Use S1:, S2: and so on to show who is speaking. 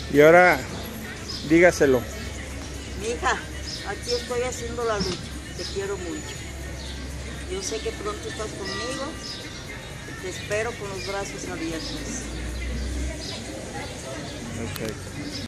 S1: Y ahora dígaselo.
S2: Mija, aquí estoy haciendo la lucha. Te quiero mucho. Yo sé que pronto estás conmigo. Te espero con los brazos abiertos.
S1: Okay.